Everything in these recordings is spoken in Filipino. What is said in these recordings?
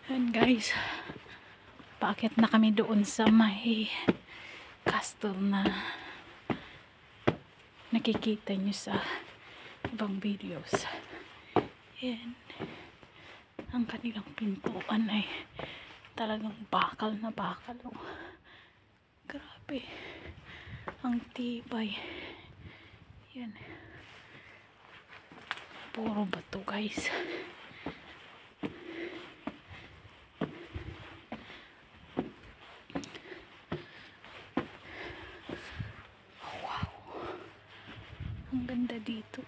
Yan guys, paakyat na kami doon sa may castle na nakikita nyo sa ibang videos. Yan, ang kanilang pintuan ay talagang bakal na bakal. Oh. Grabe, ang tibay. Yan, puro bato guys. Ang ganda dito.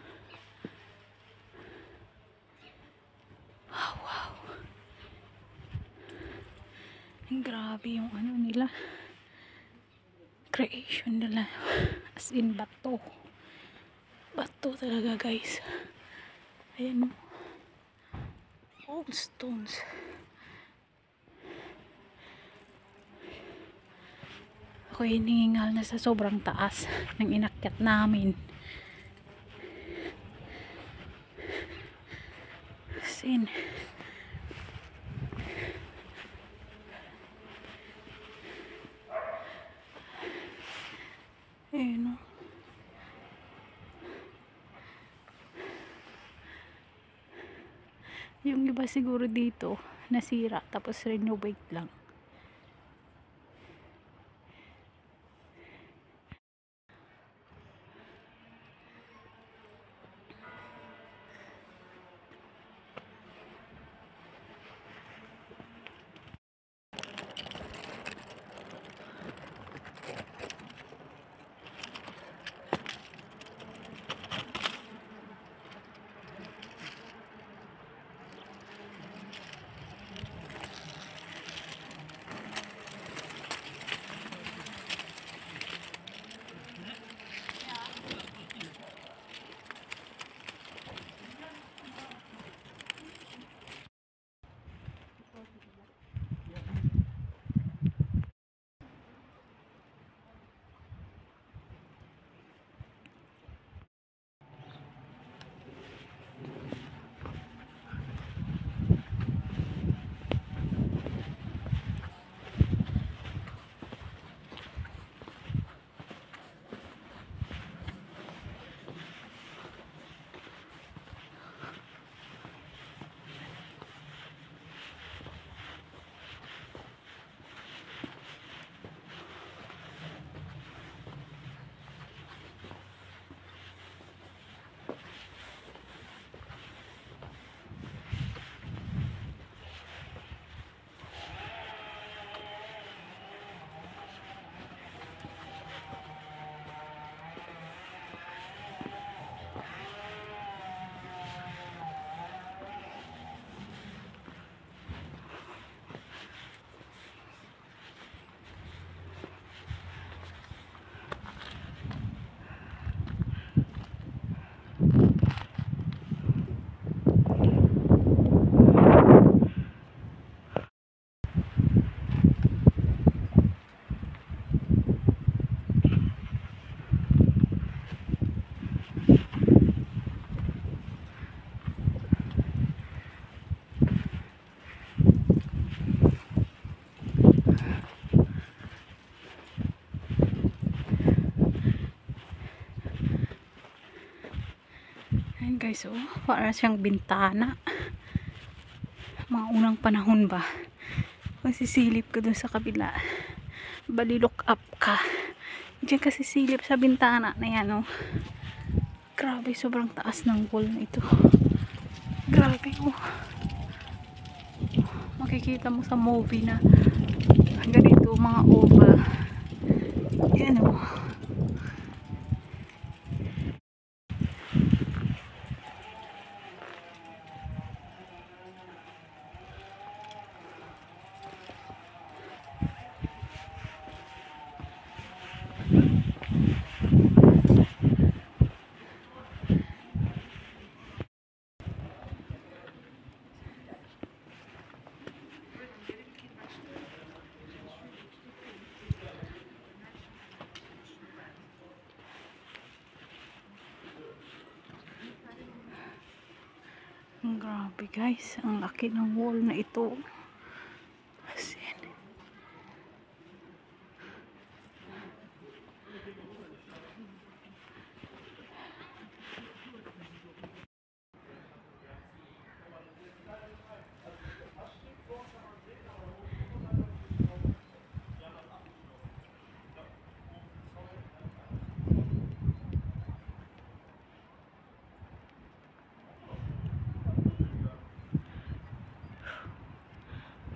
Wow. Ang grabe yung ano nila. Creation nila. As in bato. Bato talaga guys. Ayan o. Old stones. Ako hiningal na sa sobrang taas ng inakyat namin. Sin. Ayan o. Yung iba siguro dito nasira tapos renovate lang. Ayan guys, oh, para siyang bintana. Mga unang panahon ba. Kung sisilip ko dun sa kabila, bali look up ka. Diyan kasi silip sa bintana na yan, oh. Grabe, sobrang taas ng wall na ito. Grabe, oh. Makikita mo sa movie na ganito mga oval. Yan, oh. Grabe guys, ang laki ng wall na ito.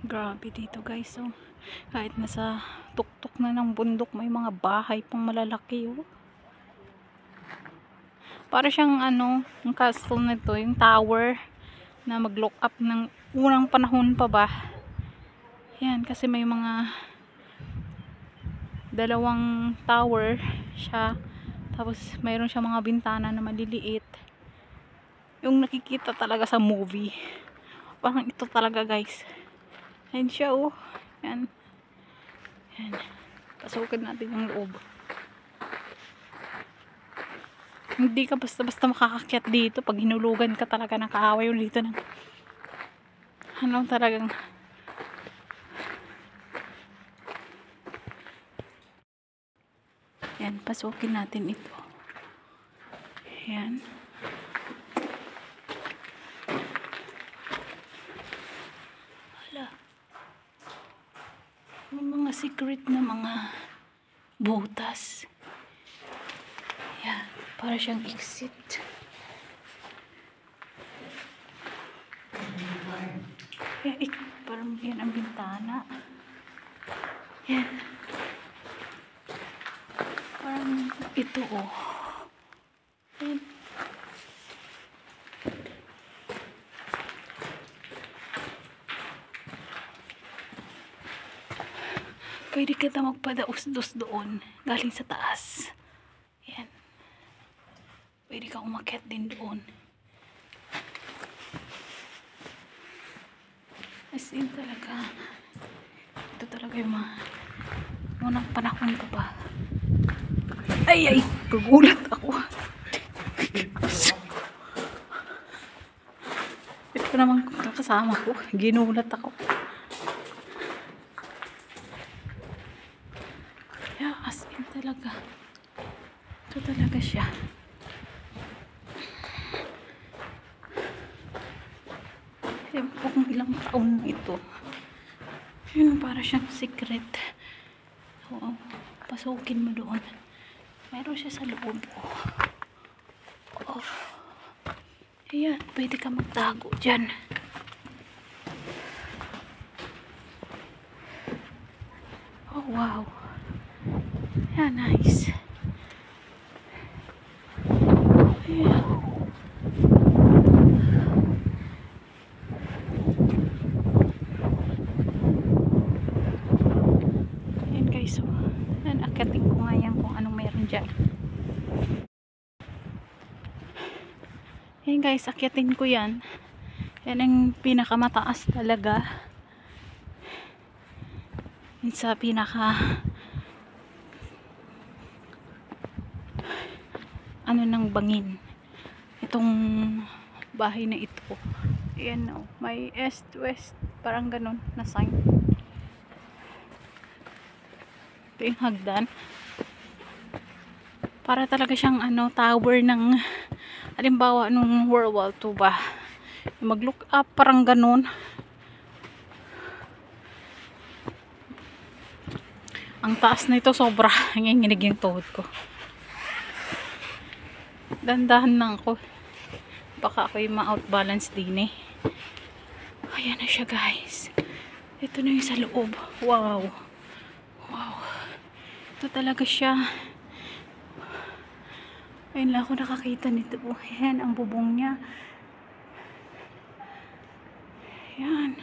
Grabe dito guys, oh. Kahit nasa tuktok na ng bundok, may mga bahay pang malalaki, oh. Para siyang ano, yung castle na to, yung tower na mag-look up ng unang panahon pa ba. Yan, kasi may mga dalawang tower siya. Tapos mayroon siya mga bintana na maliliit. Yung nakikita talaga sa movie. Parang ito talaga guys. Yan siya, oh. Yan. Yan. Pasukin natin yung loob. Hindi ka basta-basta makakakyat dito. Pag hinulugan ka talaga ng kaaway yung dito ng ano talagang yan, pasukin natin ito. Yan. Hala. May mga secret na mga butas. Yan. Para siyang exit. Yan, parang yan ang bintana. Yan. Parang ito, oh. Yan. Pwede ka na magpadaos-dos doon. Galing sa taas. Yan. Pwede ka umakyat din doon. As in talaga. Ito talaga yung mga unang panahon pa ba. Ay, ay! Gugulat ako. Ito naman kasama ko. Ginulat ako. Yeah, as in talaga. Ito talaga siya. Ayan po kung ilang taon na ito. Yun, para siyang secret. Oo, pasukin mo doon. Mayroon siya sa loob. Oh. Ayan, pwede ka magtago dyan. Oh, wow. Ayan, nice. Ayan. So, akyatin ko nga yan kung anong mayroon dyan. Ayan guys, akyatin ko yan. Yan ang pinakamataas talaga. Yan sa pinaka ano ng bangin. Itong bahay na ito. Ayan, oh, may east, west, parang ganun na sign. Ito yung hagdan. Para talaga siyang ano, tower ng halimbawa nung World War II ba. Mag-look up, parang ganun. Ang taas na ito, sobra. Nanginginig yung tuhod ko. Dandahan lang ako. Baka ako yung ma-outbalance din eh. Ayan na siya guys. Ito na yung sa loob. Wow. Wow. Ito talaga siya. Ayun lang ako nakakita nito. Ayan ang bubong niya. Ayan.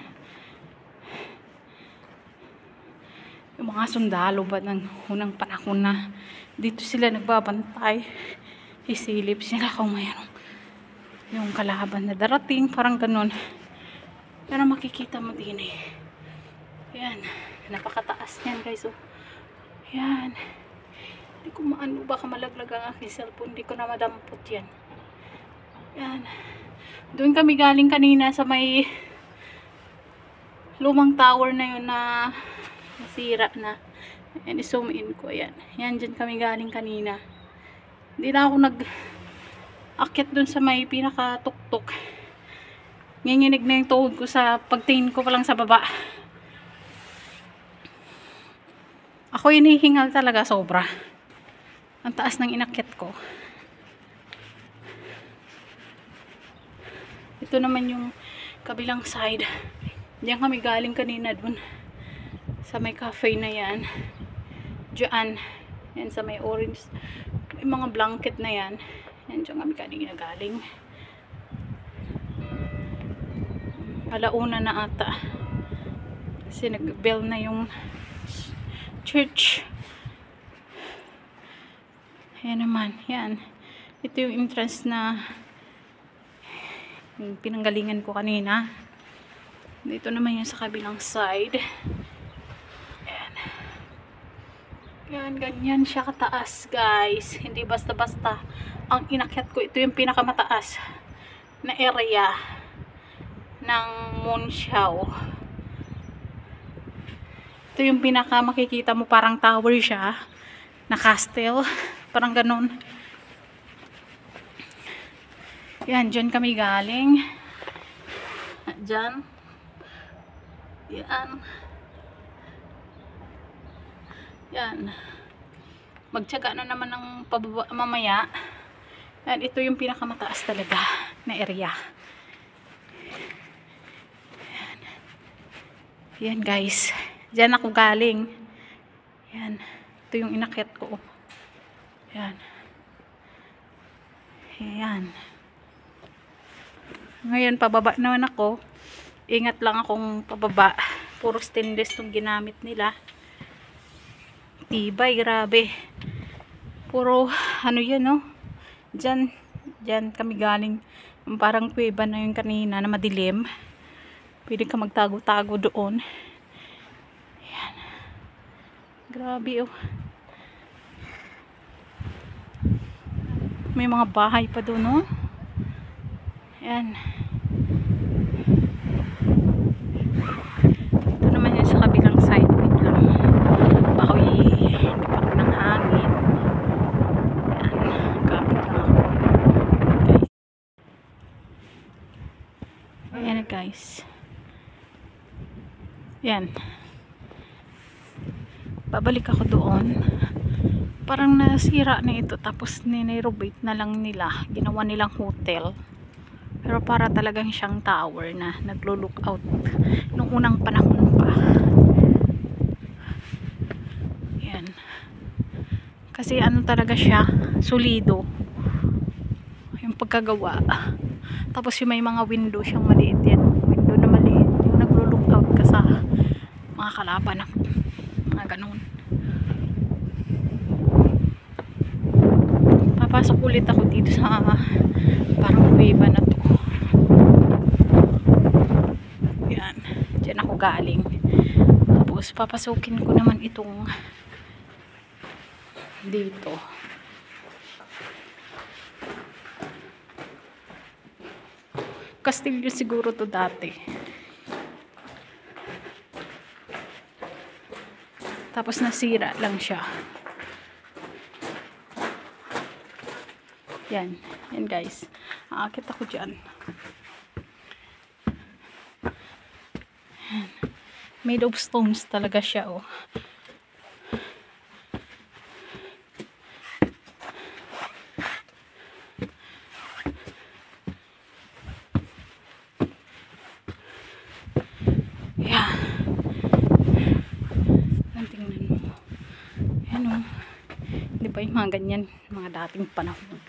Yung mga sundalo ba ng unang panahon na dito sila nagbabantay. Isilip sila kung mayroong yung kalaban na darating. Parang ganun. Pero makikita mo din eh. Ayan. Napakataas yan guys. So, ayan. Hindi ko maano, baka malaglag ang aking cellphone. Hindi ko na madampot yan. Ayan. Doon kami galing kanina sa may lumang tower na yun na nasira na. Ayan, i-zoom in ko. Ayan. Ayan, dyan kami galing kanina. Hindi na ako nag-akit doon sa may pinaka-tuktok. Nginginig na yung tuhod ko sa pagtingin ko pa lang sa baba. Ako hinihingal talaga sobra. Ang taas ng inakyat ko. Ito naman yung kabilang side. Diyan kami galing kanina dun. Sa may cafe na yan. Diyan. Yan sa may orange. May mga blanket na yan. Yan diyan kami kanina galing. Alauna na ata. Kasi nag-bell na yung church. Ayan naman. Yan. Ito yung entrance na yung pinanggalingan ko kanina. Dito naman yung sa kabilang side. Ayan. Yan. Ganyan siya kataas, guys. Hindi basta-basta. Ang inakyat ko, ito yung pinakamataas na area ng Monsiao. Ito yung pinaka makikita mo, parang tower siya na castle, parang ganun. Yan, dyan kami galing. Dyan. Yan. Yan. Magtyaga na naman ng pababa mamaya. Yan, ito yung pinakamataas talaga na area. Yan guys. Diyan ako galing. Yan. Ito yung inakyat ko. Yan. Yan. Ngayon pababa naman ako. Ingat lang akong pababa. Puro stainless tong ginamit nila. Tibay, grabe. Puro ano yan, no? Diyan kami galing. Parang kuweba na yung kanina na madilim. Pwede ka magtago-tago doon. Ayan. Grabe, oh. May mga bahay pa doon, oh. Ayan. Ito naman yan sa kabilang side. Wait lang. Bakoy lipak ng hangin. Ayan. Kapit lang ako. Ayan, guys. Yan. Babalik ako doon. Parang nasira na ito. Tapos nirenovate na lang nila. Ginawa nilang hotel. Pero para talagang siyang tower na naglo-look out nung unang panahon pa. Yan. Kasi ano talaga siya, solido. Yung pagkagawa. Tapos yung may mga window siyang maliit yan. Window na maliit. Yung naglo-look out ka sa mga kalaban na mga ganun. Papasok ulit ako dito sa parang kuweba na to. Yan. Diyan ako galing. Tapos papasukin ko naman itong dito. Kastilyo siguro to dati. Tapos nasira lang siya. Yan. Yan guys. Aakit ako dyan. Yan. Made of stones talaga siya, oh. Yan. Tingnan mo. Yan, oh. Di ba yung mga ganyan, mga dating panahon.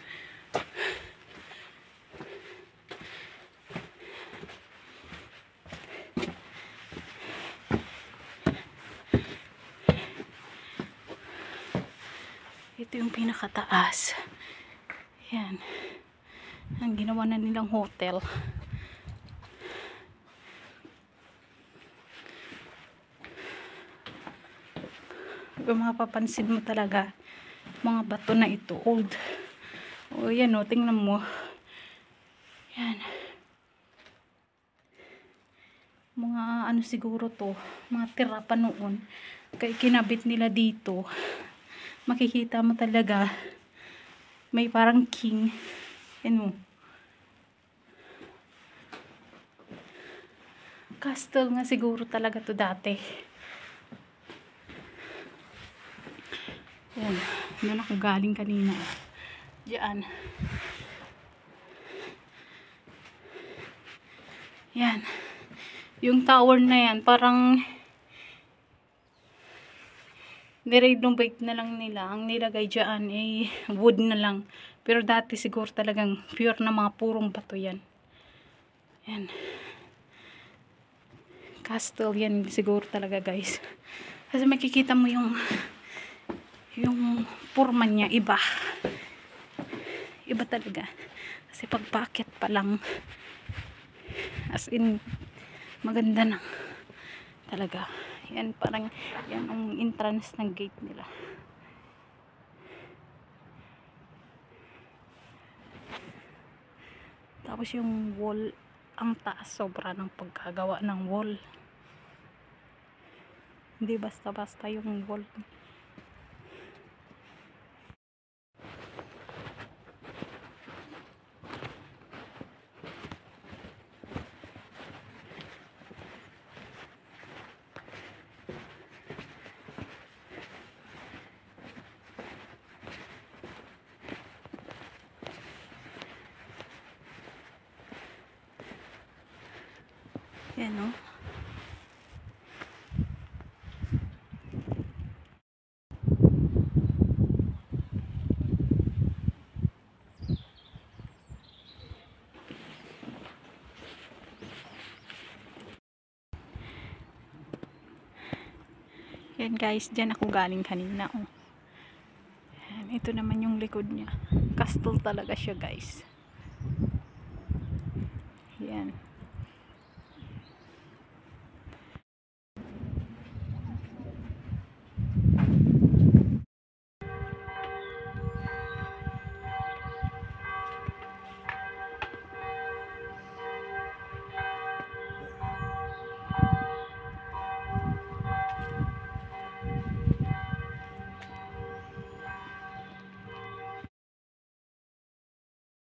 Ito yung pinakataas. Yan. Ang ginawa na nilang hotel. Kung mapapansin mo talaga, mga bato na ito, old. O yan, o, tingnan mo. Yan. Mga ano siguro to, mga tira pa noon. Kaya kinabit nila dito. Makikita mo talaga, may parang king. Yan mo. Castle nga siguro talaga to dati. Yan. Yan ako galing kanina. Diyan. Yan. Yung tower na yan, parang nirenovate na lang nila. Ang nilagay dyan ay wood na lang. Pero dati siguro talagang pure na mga purong bato yan. Yan. Castle yan siguro talaga guys. Kasi makikita mo yung forma niya iba. Iba talaga. Kasi pagpakit pa lang, as in maganda na talaga. Yan parang yan ang entrance ng gate nila. Tapos yung wall, ang taas sobra ng pagkagawa ng wall. Hindi basta-basta yung wall. Yan o. Yan guys, dyan ako galing kanina oh. Yan, ito naman yung likod niya. Castle talaga siya guys. Yan.